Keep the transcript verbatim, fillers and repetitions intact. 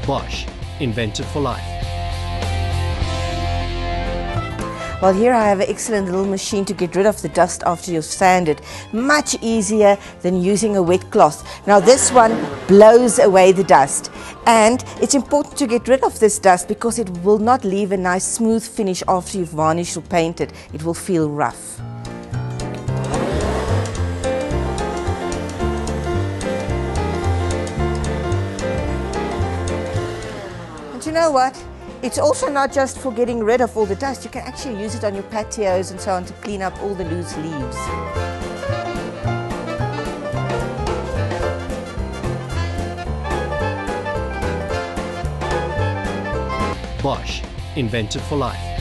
Bosch, invented for life. Well, here I have an excellent little machine to get rid of the dust after you've sanded. Much easier than using a wet cloth. Now this one blows away the dust, and it's important to get rid of this dust because it will not leave a nice smooth finish after you've varnished or painted. It will feel rough. And you know what? It's also not just for getting rid of all the dust. You can actually use it on your patios and so on to clean up all the loose leaves. Bosch, invented for life.